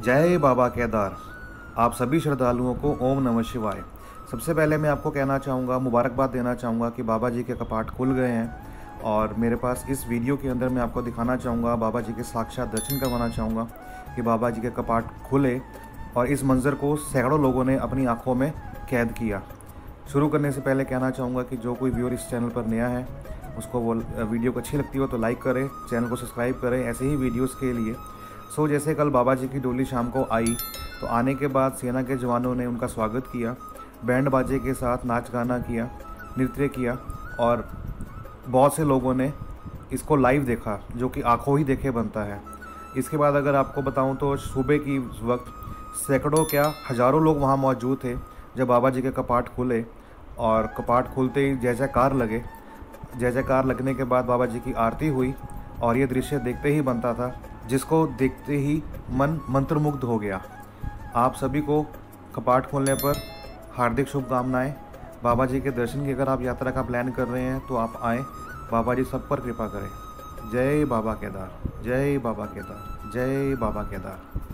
जय बाबा केदार। आप सभी श्रद्धालुओं को ओम नमः शिवाय। सबसे पहले मैं आपको कहना चाहूँगा, मुबारकबाद देना चाहूँगा कि बाबा जी के कपाट खुल गए हैं और मेरे पास इस वीडियो के अंदर मैं आपको दिखाना चाहूँगा, बाबा जी के साक्षात दर्शन करवाना चाहूँगा कि बाबा जी के कपाट खुले और इस मंज़र को सैकड़ों लोगों ने अपनी आँखों में कैद किया। शुरू करने से पहले कहना चाहूँगा कि जो कोई व्यूअर इस चैनल पर नया है उसको वो वीडियो को अच्छी लगती हो तो लाइक करें, चैनल को सब्सक्राइब करें ऐसे ही वीडियोस के लिए। जैसे कल बाबा जी की डोली शाम को आई तो आने के बाद सेना के जवानों ने उनका स्वागत किया, बैंड बाजे के साथ नाच गाना किया, नृत्य किया और बहुत से लोगों ने इसको लाइव देखा, जो कि आंखों ही देखे बनता है। इसके बाद अगर आपको बताऊं तो सुबह की वक्त सैकड़ों क्या हज़ारों लोग वहां मौजूद थे जब बाबा जी के कपाट खुले और कपाट खुलते ही जय जयकार लगे। जय जयकार लगने के बाद बाबा जी की आरती हुई और ये दृश्य देखते ही बनता था, जिसको देखते ही मन मंत्रमुग्ध हो गया। आप सभी को कपाट खोलने पर हार्दिक शुभकामनाएं। बाबा जी के दर्शन की अगर आप यात्रा का प्लान कर रहे हैं तो आप आएँ, बाबा जी सब पर कृपा करें। जय बाबा केदार, जय बाबा केदार, जय बाबा केदार।